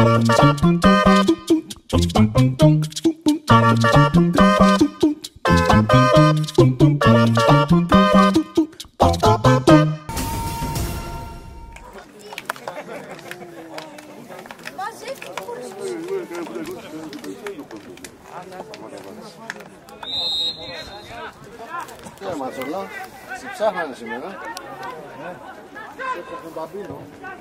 Ματσολά, σε ψάχνανε σήμερα. Έχω τον Μπαμπίνο.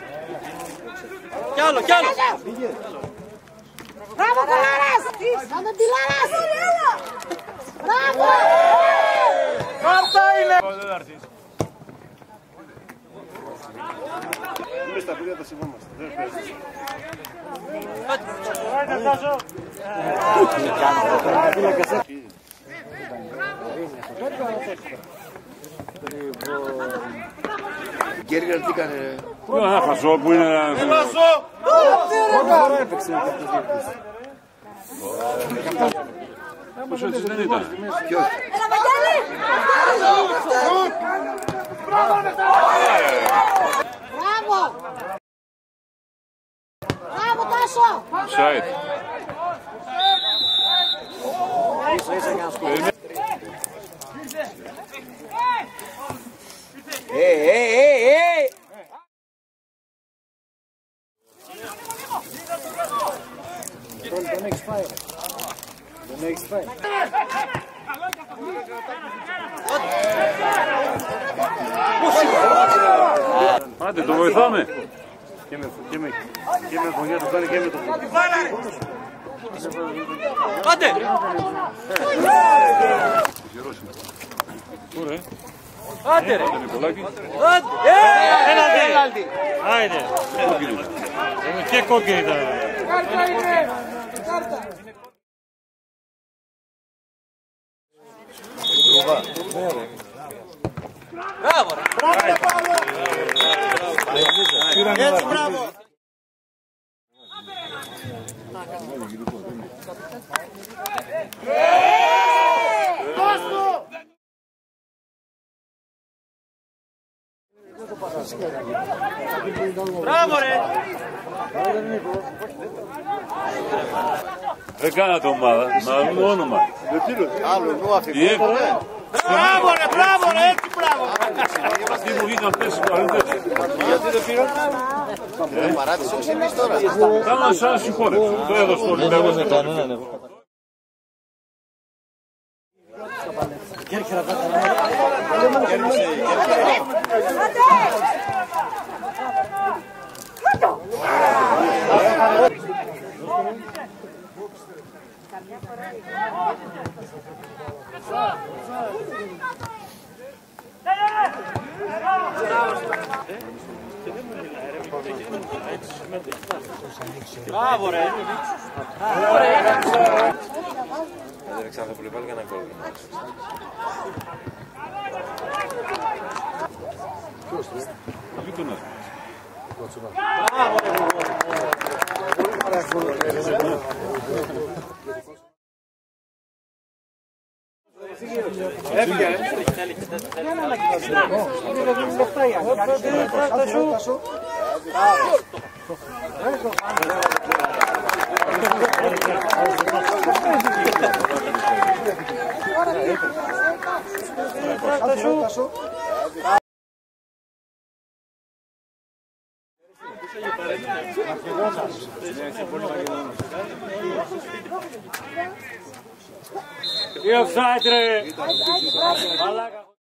Κι άλλο, κι άλλο! Μπράβο Κολάρας! Θα τον τυλάρας! Μπράβο! Κάρτα είναι! Είμαι στα πίδια, τα συμβόμαστε. Δεν χρειάζεται. Γκέργερ τι έκανε ρε? Ένα χασό που είναι... Πότα έπαιξε Πώς έτσι δεν ήταν? Ποιος? Μπράβο! Μπράβο Τάσο! Σάιτ. Don't expire. Don't expire. Άντε, το βοηθάμε. Και με φωνιά το κάνει και με το φωνιά. Άντε! Ωραία. Άντε ρε! Νικολάκη. Έναντι! Άιντε! Και κόκκινη ήταν. Κάρτα είναι! Κάρτα! Μπράβο ρε! Έτσι μπράβο! Μπράβο ρε! Δεν κάνατε ομάδα, να δούμε όνομα. Άλλο νου αφημί. Μπράβο ρε, μπράβο ρε, έτσι μπράβο! Αυτοί μου βγήκαν πέσει καλύτερες. Γιατί δεν πήραν? Παράτησε ως εμείς τώρα. Κάνω σαν συγχώρεψη. Το έδωσε το Ολυμπιακό. Μπράβο ρε! Αλεξάνδρου πάλι κανένα κόλλο. Γείτονας. Έφυγε. Τι offside ρε!